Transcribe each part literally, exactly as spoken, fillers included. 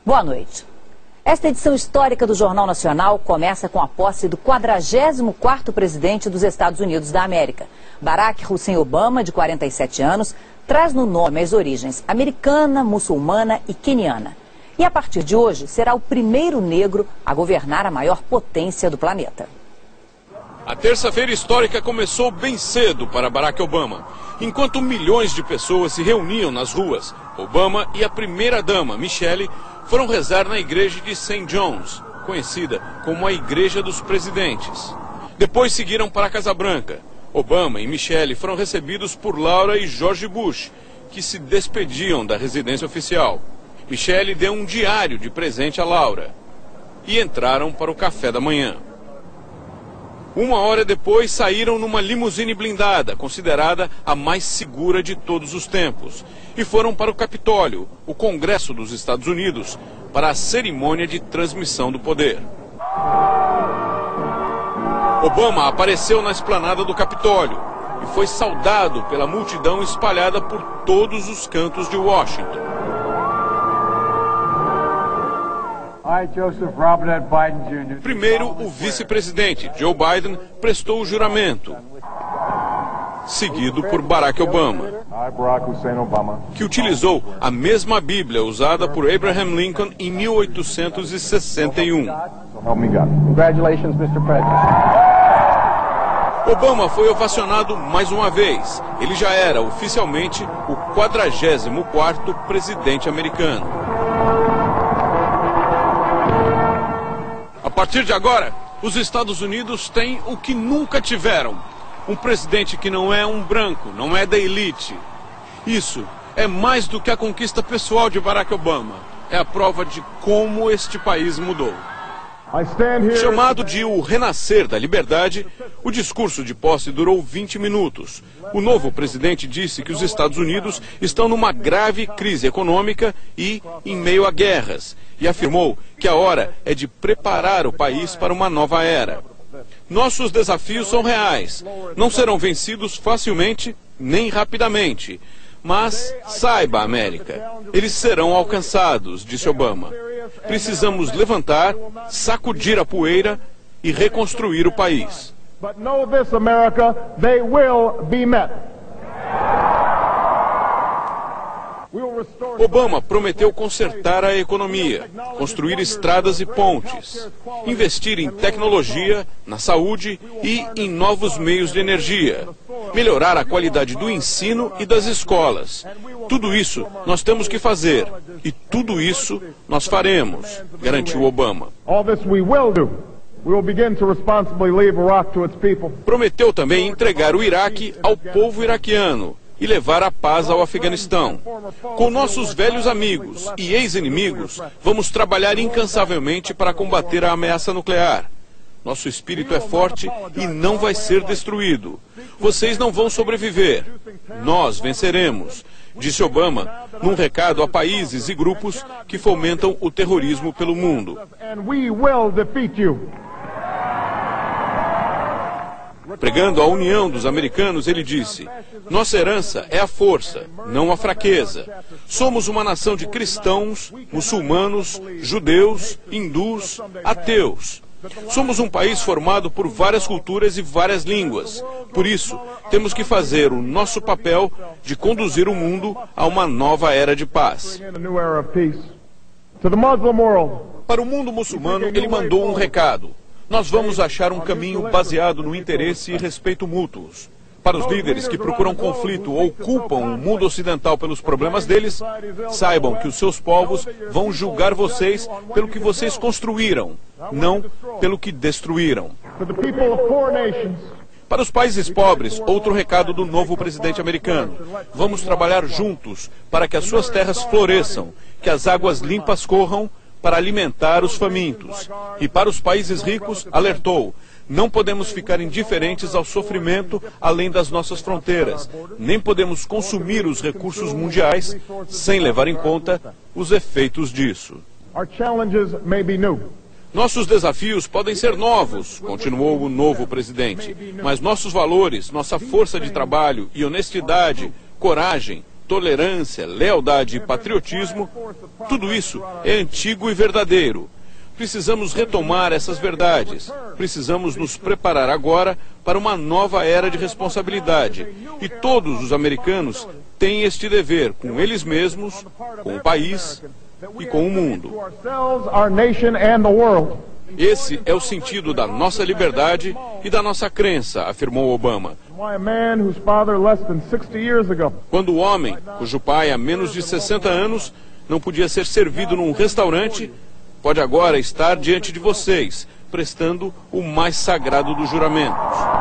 Boa noite. Esta edição histórica do Jornal Nacional começa com a posse do quadragésimo quarto presidente dos Estados Unidos da América. Barack Hussein Obama, de quarenta e sete anos, traz no nome as origens americana, muçulmana e queniana. E a partir de hoje será o primeiro negro a governar a maior potência do planeta. A terça-feira histórica começou bem cedo para Barack Obama. Enquanto milhões de pessoas se reuniam nas ruas, Obama e a primeira-dama, Michelle, foram rezar na igreja de Saint John's, conhecida como a Igreja dos Presidentes. Depois seguiram para a Casa Branca. Obama e Michelle foram recebidos por Laura e George Bush, que se despediam da residência oficial. Michelle deu um diário de presente a Laura e entraram para o café da manhã. Uma hora depois saíram numa limusine blindada, considerada a mais segura de todos os tempos, e foram para o Capitólio, o Congresso dos Estados Unidos, para a cerimônia de transmissão do poder. Obama apareceu na esplanada do Capitólio e foi saudado pela multidão espalhada por todos os cantos de Washington. Primeiro, o vice-presidente, Joe Biden, prestou o juramento, seguido por Barack Obama, que utilizou a mesma Bíblia usada por Abraham Lincoln em mil oitocentos e sessenta e um. Obama foi ovacionado mais uma vez. Ele já era oficialmente o quadragésimo quarto presidente americano. A partir de agora, os Estados Unidos têm o que nunca tiveram. Um presidente que não é um branco, não é da elite. Isso é mais do que a conquista pessoal de Barack Obama. É a prova de como este país mudou. Chamado de o renascer da liberdade, o discurso de posse durou vinte minutos. O novo presidente disse que os Estados Unidos estão numa grave crise econômica e em meio a guerras, e afirmou que a hora é de preparar o país para uma nova era. Nossos desafios são reais, não serão vencidos facilmente nem rapidamente. Mas saiba, América, eles serão alcançados, disse Obama. Precisamos levantar, sacudir a poeira e reconstruir o país. Obama prometeu consertar a economia, construir estradas e pontes, investir em tecnologia, na saúde e em novos meios de energia, melhorar a qualidade do ensino e das escolas. Tudo isso nós temos que fazer e tudo isso nós faremos, garantiu Obama. Prometeu também entregar o Iraque ao povo iraquiano e levar a paz ao Afeganistão. Com nossos velhos amigos e ex-inimigos, vamos trabalhar incansavelmente para combater a ameaça nuclear. Nosso espírito é forte e não vai ser destruído. Vocês não vão sobreviver. Nós venceremos, disse Obama, num recado a países e grupos que fomentam o terrorismo pelo mundo. Pregando a união dos americanos, ele disse: nossa herança é a força, não a fraqueza. Somos uma nação de cristãos, muçulmanos, judeus, hindus, ateus. Somos um país formado por várias culturas e várias línguas. Por isso, temos que fazer o nosso papel de conduzir o mundo a uma nova era de paz. Para o mundo muçulmano, ele mandou um recado. Nós vamos achar um caminho baseado no interesse e respeito mútuos. Para os líderes que procuram conflito ou culpam o mundo ocidental pelos problemas deles, saibam que os seus povos vão julgar vocês pelo que vocês construíram, não pelo que destruíram. Para os países pobres, outro recado do novo presidente americano. Vamos trabalhar juntos para que as suas terras floresçam, que as águas limpas corram, para alimentar os famintos. E para os países ricos, alertou: não podemos ficar indiferentes ao sofrimento além das nossas fronteiras, nem podemos consumir os recursos mundiais sem levar em conta os efeitos disso. Nossos desafios podem ser novos, continuou o novo presidente, mas nossos valores, nossa força de trabalho e honestidade, coragem, tolerância, lealdade e patriotismo, tudo isso é antigo e verdadeiro. Precisamos retomar essas verdades. Precisamos nos preparar agora para uma nova era de responsabilidade. E todos os americanos têm este dever com eles mesmos, com o país e com o mundo. Esse é o sentido da nossa liberdade e da nossa crença, afirmou Obama. Quando o homem, cujo pai há menos de sessenta anos não podia ser servido num restaurante, pode agora estar diante de vocês, prestando o mais sagrado dos juramentos.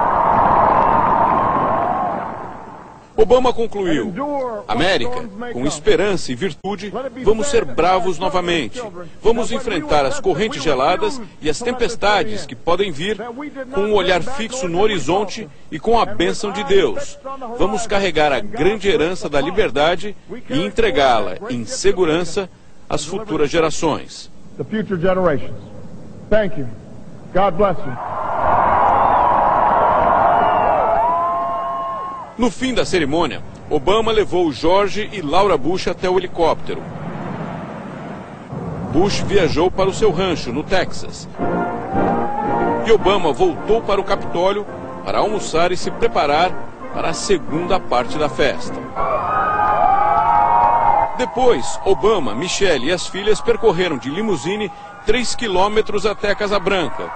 Obama concluiu: América, com esperança e virtude, vamos ser bravos novamente. Vamos enfrentar as correntes geladas e as tempestades que podem vir com um olhar fixo no horizonte e com a bênção de Deus. Vamos carregar a grande herança da liberdade e entregá-la em segurança às futuras gerações. The future generations. Thank you. God bless you. No fim da cerimônia, Obama levou George e Laura Bush até o helicóptero. Bush viajou para o seu rancho, no Texas. E Obama voltou para o Capitólio para almoçar e se preparar para a segunda parte da festa. Depois, Obama, Michelle e as filhas percorreram de limusine três quilômetros até a Casa Branca.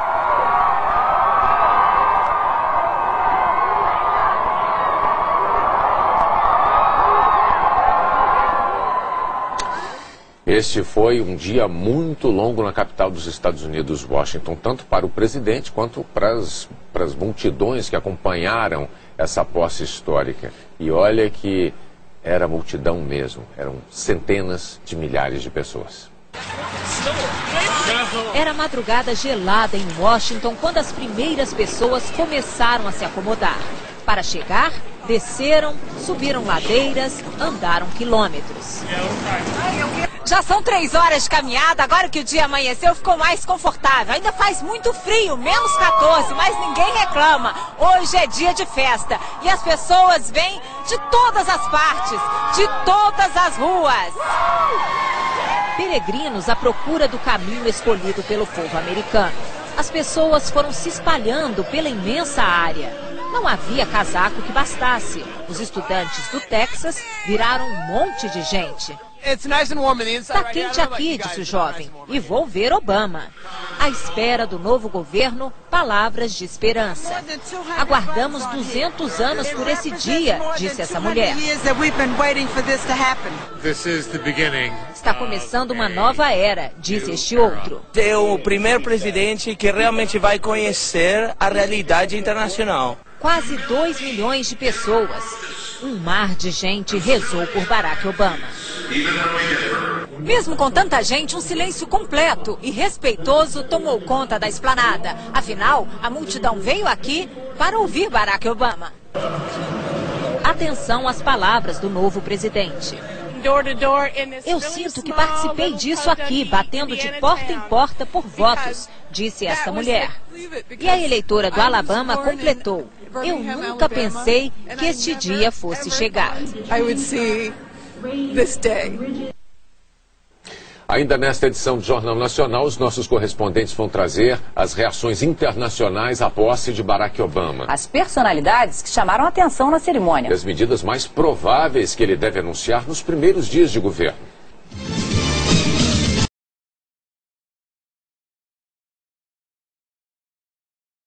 Este foi um dia muito longo na capital dos Estados Unidos, Washington, tanto para o presidente quanto para as, para as multidões que acompanharam essa posse histórica. E olha que era multidão mesmo, eram centenas de milhares de pessoas. Era madrugada gelada em Washington quando as primeiras pessoas começaram a se acomodar. Para chegar, desceram, subiram ladeiras, andaram quilômetros. Já são três horas de caminhada, agora que o dia amanheceu ficou mais confortável. Ainda faz muito frio, menos quatorze, mas ninguém reclama. Hoje é dia de festa e as pessoas vêm de todas as partes, de todas as ruas. Peregrinos à procura do caminho escolhido pelo povo americano. As pessoas foram se espalhando pela imensa área. Não havia casaco que bastasse. Os estudantes do Texas viraram um monte de gente. Está quente aqui, disse o jovem, e vou ver Obama. À espera do novo governo, palavras de esperança. Aguardamos duzentos anos por esse dia, disse essa mulher. Está começando uma nova era, disse este outro. É o primeiro presidente que realmente vai conhecer a realidade internacional. Quase dois milhões de pessoas. Um mar de gente rezou por Barack Obama. Mesmo com tanta gente, um silêncio completo e respeitoso tomou conta da esplanada. Afinal, a multidão veio aqui para ouvir Barack Obama. Atenção às palavras do novo presidente. Eu sinto que participei disso aqui, batendo de porta em porta por votos, disse esta mulher. E a eleitora do Alabama completou. Eu nunca pensei que este dia fosse chegar. Ainda nesta edição do Jornal Nacional, os nossos correspondentes vão trazer as reações internacionais à posse de Barack Obama. As personalidades que chamaram a atenção na cerimônia. E as medidas mais prováveis que ele deve anunciar nos primeiros dias de governo.